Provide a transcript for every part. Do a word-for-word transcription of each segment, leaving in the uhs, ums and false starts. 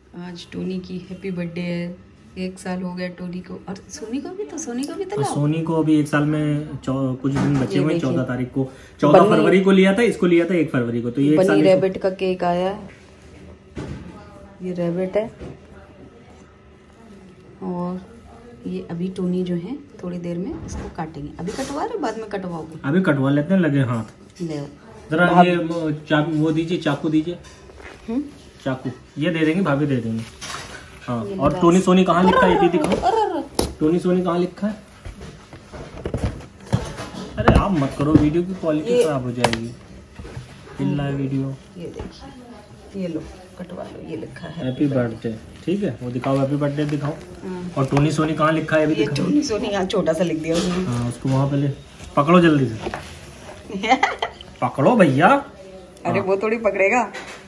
आज टोनी की happy birthday है। एक साल हो गया टोनी को, और सोनी को भी तो सोनी को भी तो, तो सोनी को अभी एक साल में कुछ दिन बचे हुए। चौदह तारीख को, चौदह फरवरी को लिया था, इसको लिया था एक फरवरी को। तो ये बनी रैबिट का केक आया है। ये रैबिट है और ये अभी टोनी जो है थोड़ी देर में इसको काटेंगे। अभी कटवा रहे, बाद में कटवाओगे? अभी कटवा लेते हैं, लगे हाथ। ले जरा ये चाकू वो दीजिए, चाकू दीजिए। चाकू ये दे देंगे, भाभी दे देंगे। हाँ, और टोनी सोनी कहाँ लिखा है ये भी दिखाओ। टोनी सोनी कहाँ लिखा है? अरे आप मत करो, वीडियो की क्वालिटी खराब हो जाएगी। हिल रहा है वीडियो। ये देखिए, ये लो कटवा लो, ये लिखा है हैप्पी बर्थडे। ठीक है, वो दिखाओ, हैप्पी बर्थडे दिखाओ। और टोनी सोनी कहाँ लिखा है? ये टोनी सोनी यहाँ छोटा सा लिख दिया उसने। हाँ, उसको वहाँ पहले पकड़ो जल्दी से। पकड़ो भैया। अरे वो थोड़ी पकड़ेगा।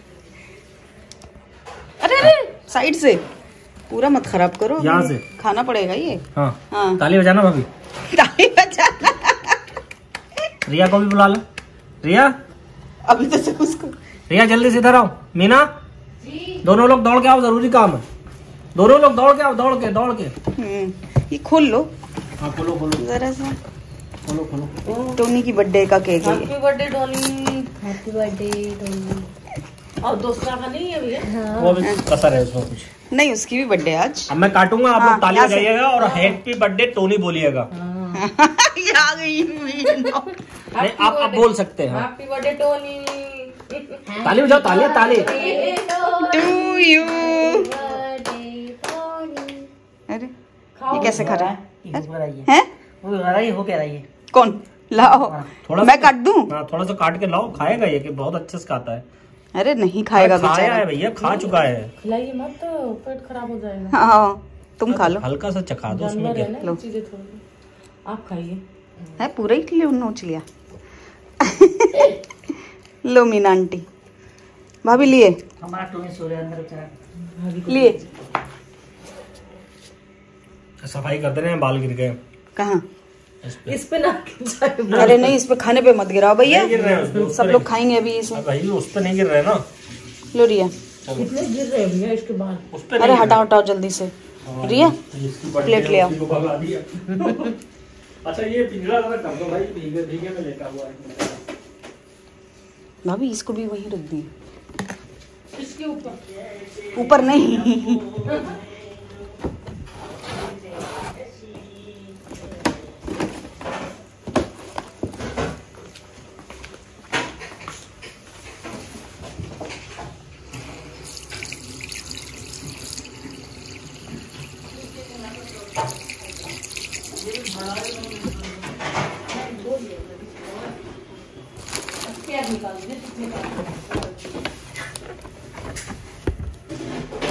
अरे अरे साइड से पूरा मत खराब करो, यहाँ से खाना पड़ेगा ये। हाँ हाँ, ताली बजाना भाभी, ताली बजाना। रिया को भी बुला लो। रिया अभी तो सब उसको। रिया जल्दी से इधर आओ। मीना दोनों लोग दौड़ के आओ, जरूरी काम है। दोनों लोग दौड़ के आओ, दौड़ के दौड़ के। ये खोल लो। हाँ खोलो खोलो जरा सा, खोलो खोलो। टोनी की बर्थडे का केक है। Happy birthday Tony, happy birthday Tony. और दूसरा का नहीं है भैया? वो अभी कसर है उसमें कुछ नहीं, उसकी भी बर्थडे आज। अब मैं काटूंगा, आप लोग ताली बजाइएगा और हैप्पी बर्थडे टोनी बोलिएगा। ये आ गई नहीं, आप आप बोल सकते हैं। Happy birthday Tony. ताली बजाओ, ताली ताली। To you. अरे ये कैसे खा रहा है? हैं? वो कह रहा है, वो कह रहा है। कौन? लाओ थोड़ा मैं काट दूं? हाँ, थोड़ा सा काट के लाओ, खाएगा ये कि बहुत अच्छे से खाता है। अरे नहीं खाएगा खाया बेचारा। है भैया, खा चुका है। खिलाइए मत, तो पेट खराब हो जाएगा। हाँ तुम खा लो। हल्का सा चखा दो उसमें। जानवर है क्या ना, चीजें थोड़ी आप खाइए। है पूरा ही ले नोच लिया। लो मीना आंटी, भाभी लिए हमारा टोनी सो रहा है अंदर बेचारा। लिए। सफाई कर दे रहे हैं, बाल गिर गए। कहाँ? इस पे इस पे ना अरे नहीं, इस पे खाने पे मत गिराओ भैया, नहीं गिर रहे हैं उस पे, उस सब पे लोग नहीं। खाएंगे अभी इसे। भाई उस पे नहीं गिर रहे ना। लो रिया। कितने गिर रहे हैं भैया इसके बाद? उस पे अरे नहीं गिर हटाओ हटाओ जल्दी से। रहे। रिया इसकी बर्थडे प्लेट ले आओ। उसी को भगा दिया। अच्छा ये पिंजरा जरा कर दो भाई, भीगे भीगे में लेटा हुआ है। भाभी इसको भी वहीं रख दी। इसके ऊपर ऊपर नहीं।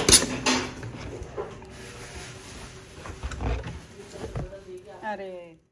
अरे